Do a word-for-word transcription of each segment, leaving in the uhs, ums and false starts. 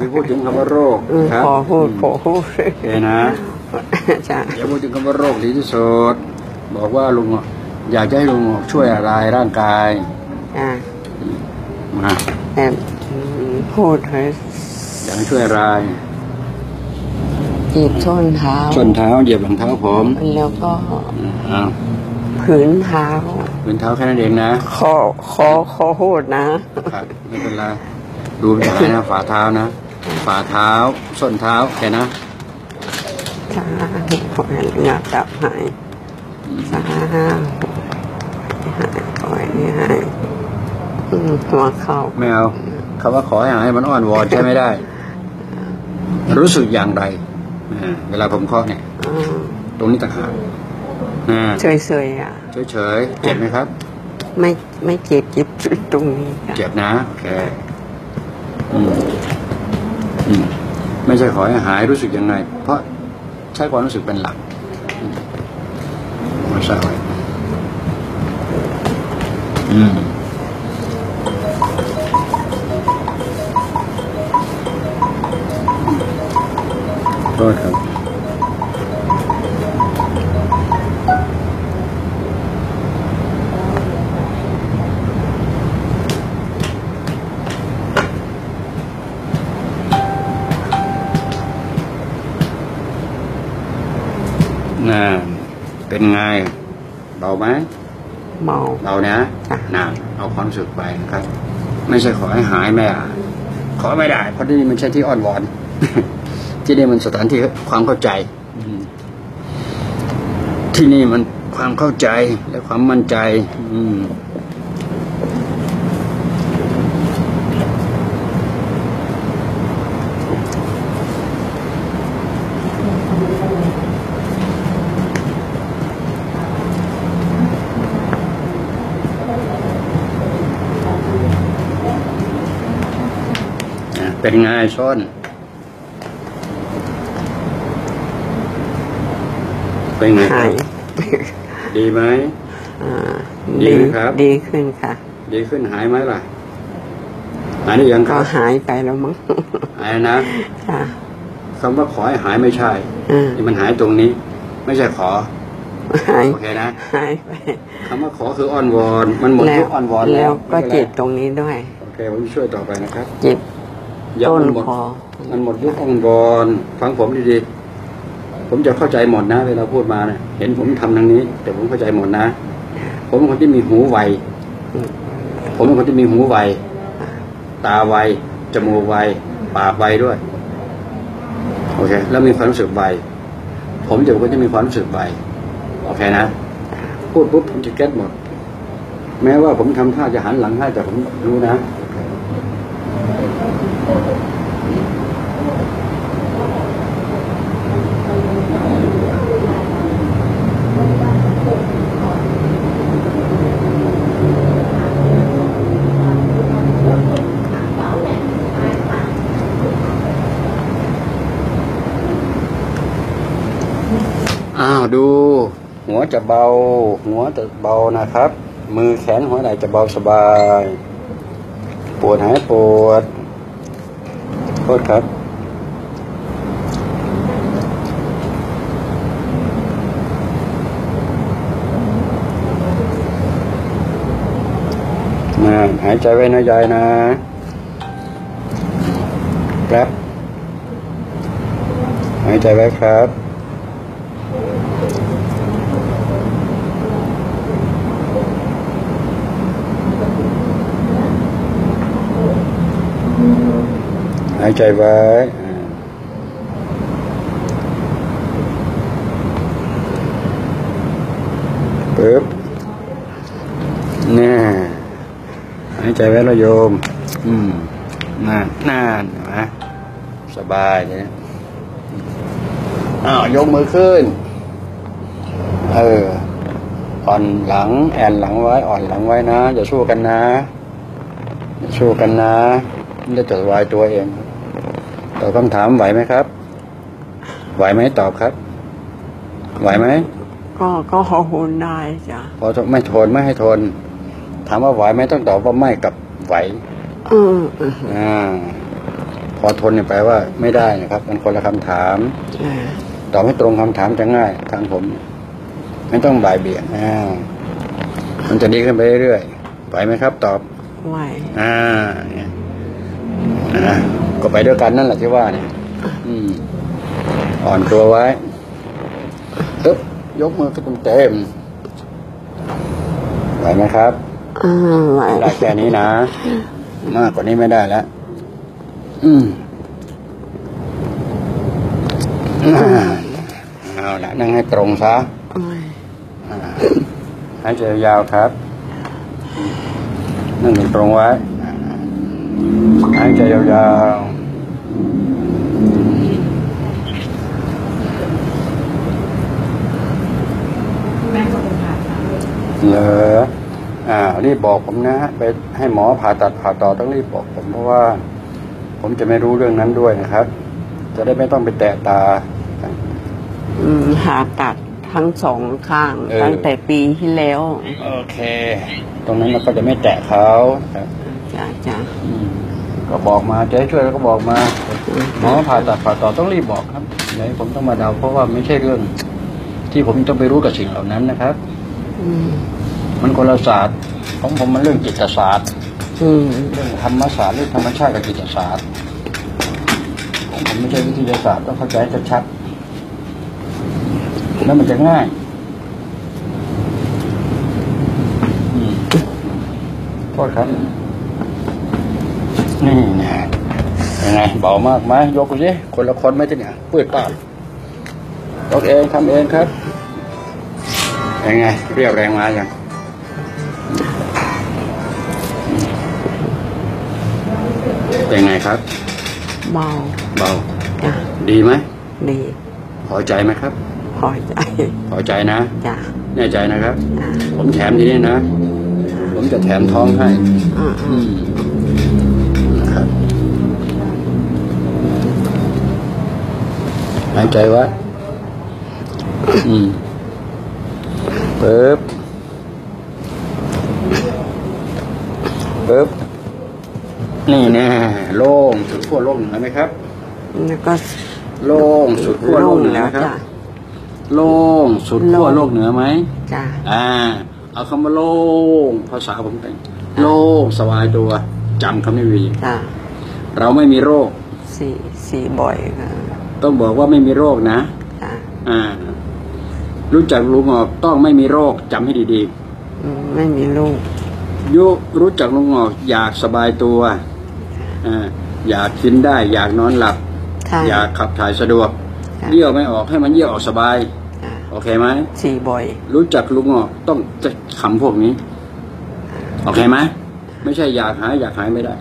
ไม่พูดถึงคำว่าโรคครับขอพูดขอพูดโอเคนะจ้ะอย่าพูดถึงคำว่าโรคดีที่สุดบอกว่าลุงอยากจะให้ลุงช่วยอะไรร่างกายจ้ะมาแต่พูดให้อยากให้ช่วยอะไรเหยียบส้นเท้าส้นเท้าเหยียบรองเท้าผมแล้วก็ผืนเท้าผืนเท้าแค่นั้นเองนะขอขอขอพูดนะครับไม่เป็นไรดูเป็นไรนะฝ่าเท้านะฝ่าเท้าส้นเท้าแค่นะสาธุขอให้เงาจับหายสาธุหายขอให้หายหัวเข่าไม่เอาคำว่าขอให้หายมันอ้อนวอนใช่ไม่ได้รู้สึกอย่างไรเวลาผมเคาะเนี่ยตรงนี้ต่างหากเฉยเฉยอ่ะเฉยเฉยเจ็บไหมครับไม่ไม่เจ็บเจ็บตรงนี้เจ็บนะโอเคอืมอืมไม่ใช่ขอให้หายรู้สึกยังไงเพราะใช้ความรู้สึกเป็นหลักมาใช่ไหมอืมโทษครับน่าเป็นไงเบาไหมเบาเบานะน่าเอาความรู้สึกไปนะครับไม่ใช่ขอให้หายไม่อ่ะขอไม่ได้เพราะที่นี่มันใช่ที่อ้อนวอนที่นี่มันสถานที่ความเข้าใจที่นี่มันความเข้าใจและความมั่นใจอืมเป็นไงส้นเป็นไงครับดีไหมดีครับดีขึ้นค่ะดีขึ้นหายไหมล่ะหายหรือยังครับก็หายไปแล้วมั้งหายนะคำว่าขอให้หายไม่ใช่ที่มันหายตรงนี้ไม่ใช่ขอโอเคนะหายไปคำว่าขอคืออ้อนวอนมันหมดยุคอ้อนวอนแล้วก็เจ็บตรงนี้ด้วยโอเคผมช่วยต่อไปนะครับเจ็บต้นคอมันหมดยุคอ้อนวอนฟังผมดีๆผมจะเข้าใจหมดนะเวลาพูดมาเนี่ยเห็นผมทำทางนี้แต่ผมเข้าใจหมดนะผมเป็นคนที่มีหูไวผมเป็นคนที่มีหูไวตาไวจมูกไวปากไวด้วยโอเคแล้วมีความรู้สึกไวผมจะเป็นคนที่มีความรู้สึกไวโอเคนะพูดปุ๊บผมจะเก็ตหมดแม้ว่าผมทำท่าจะหันหลังให้แต่ผมรู้นะอ้าวดูหัวจะเบาหัวจะเบานะครับมือแขนหัวไหล่จะเบาสบายปวดหายปวดโทษครับนะหายใจไว้นะยายนะครับหายใจไว้ครับหายใจไว้ปึ๊บเนี่ยหายใจไว้แล้วโยมอืมน่านน่านนะสบายเลยอ้าวยกมือขึ้นเอออ่อนหลังแอนหลังไว้อ่อนหลังไว้นะอย่าสู้กันนะอย่าสู้กันนะจะจดวายตัวเองตอบคำถามไหวไหมครับไหวไหมตอบครับไหวไหมก็ก็พอทนได้จ้ะพอไม่ทนไม่ให้ทนถามว่าไหวไหมต้องตอบว่าไม่กับไหวอืมอ่าพอทนเนี่ยแปลว่าไม่ได้นะครับมันคนละคำถามอ่าตอบให้ตรงคำถามจะง่ายทางผมไม่ต้องบ่ายเบี่ยงอ่ามันจะดีขึ้นไปเรื่อยๆไหวไหมครับ ตอบไหวอ่าเนี่ยนะก็ไปด้วยกันนั่นแหละที่ว่าเนี่ยอืมอ่อนตัวไว้ตึ๊บยกมือขึ้นเต็มไหวไหมครับอ่าไหวได้แค่นี้นะมากกว่านี้ไม่ได้แล้วอืมอ่าเอาละนั่งให้ตรงซะโอ้ยอ่าหายใจยาวครับนั่งตรงๆไว้หายใจยาวๆเหรออ่ารีบบอกผมนะไปให้หมอผ่าตัดผ่าต่อต้องรีบบอกผมเพราะว่า ผมจะไม่รู้เรื่องนั้นด้วยนะครับ จะได้ไม่ต้องไปแตะตาอืมผ่าตัดทั้งสองข้างเออตั้งแต่ปีที่แล้วโอเค ตรงนั้นเราก็จะไม่แตะเขาครับจ้าจ้าอืมก็บอกมาจะให้ช่วยแล้วก็บอกมาหมอผ่าตัดผ่าต่อต้องรีบบอกครับอย่าให้ผมต้องมาเดาเพราะว่าไม่ใช่เรื่อง ที่ผมต้องไปรู้กับสิ่งเหล่านั้นนะครับอืมมันคนละศาสตร์ของผมมันเรื่องจิตศาสตร์อืมเรื่องธรรมศาสตร์เรื่องธรรมชาติกับจิตศาสตร์ของผมไม่ใช่วิทยาศาสตร์ต้องเข้าใจให้ชัดๆแล้วมันจะง่ายอืมโทษครับนี่นะยังไงเบามากไหมยกดูสิคนละคนไหมที่เนี่ยปืดป้าดยกเองทำเองครับยังไงเรียบแรงมาอย่างเป็นไงครับเบาเบาจ้าดีไหมดีพอใจไหมครับพอใจพอใจนะจ้าแน่ใจนะครับจ้าผมแถมทีนี้นะ ผมจะแถมท้องให้อ่าอืมนะครับหายใจไว้อืมปึ๊บปึ๊บนี่แน่โล่งสุดขั้วโลกเหนือไหมครับแล้วก็โล่งสุดขั้วโลกเหนือแล้วนะครับจ้าโล่งสุดขั้วโลกเหนือไหมจ้าอ่า เอาคำว่าโล่งภาษาผมแต่งโล่งสบายตัวจำคำนี้ไว้จ้าเราไม่มีโรคสี่สี่บ่อยค่ะต้องบอกว่าไม่มีโรคนะจ้าอ่า รู้จักลุงออกต้องไม่มีโรคจำให้ดีอืมไม่มีลูกๆยุรู้จักลุงออกอยากสบายตัวอ่าอยากกินได้ อยากนอนหลับใช่อยากขับถ่ายสะดวกค่ะเยี่ยวไม่ออกให้มันเยี่ยวออกสบายจ้าโอเคไหมสี่บ่อยรู้จักลุงออกต้องจะคำพวกนี้ โอเคไหมไม่ใช่อยากหายอยากหายไม่ได้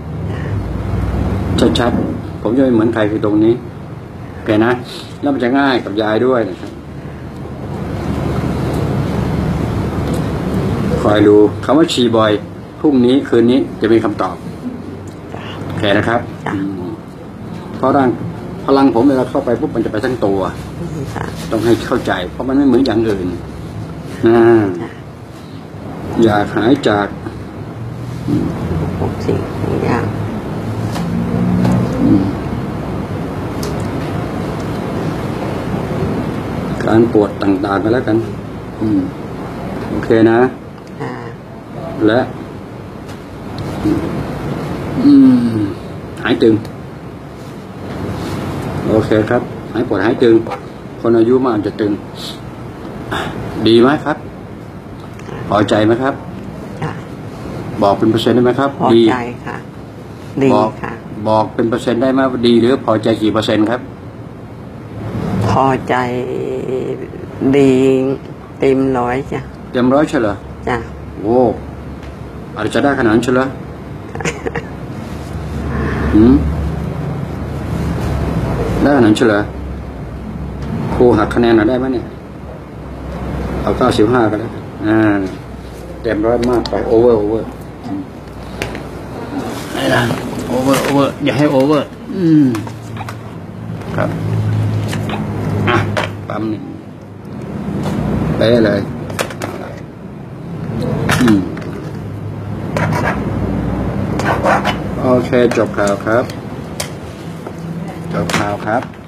ชัดๆผมจะไม่เหมือนใครคือตรงนี้โอเคนะแล้วมันจะง่ายกับยายด้วยนะครับคอยดูคำว่าชีบอยพรุ่งนี้คืนนี้จะมีคำตอบโอเคนะครับจ้ะอืมเพราะร่างพลังผมเวลาเข้าไปปุ๊บมันจะไปทั้งตัวจ้าต้องให้เข้าใจ เพราะมันไม่เหมือนอย่างอื่นนะจ้ะอยากหายจากหกสิ่งทุกอย่างการปวดต่างๆไปแล้วกัน อืมโอเคนะอ่าและ อืม หายตึง โอเคครับ หายปวดหายตึง คนอายุมากจะตึงอ่ะดีไหมครับ พอใจไหมครับจ้าบอกเป็นเปอร์เซ็นต์ได้ไหมครับพอดีใจค่ะ ดีบอกค่ะบอกเป็นเปอร์เซ็นต์ได้ไหมว่าดีหรือพอใจกี่เปอร์เซ็นต์ครับพอใจดีเต็มร้อยจ้ะเต็มร้อยใช่เหรอจ้ะโอ้อาจจะได้ขนาดนั้นใช่เหรอ หืมได้ขนาดนั้นใช่เหรอครูหักคะแนนหน่อยได้ไหมเนี่ย เอาเก้าสิบห้าก็ได้อ่าเต็มร้อยมากไปโอเวอร์โอเวอร์ไม่ได้โอเวอร์โอเวอร์อย่าให้โอเวอร์ อืม ครับ อ่ะ ปั๊มหนึ่งเป๊ะเลย อืม โอเค จบข่าวครับจบข่าวครับ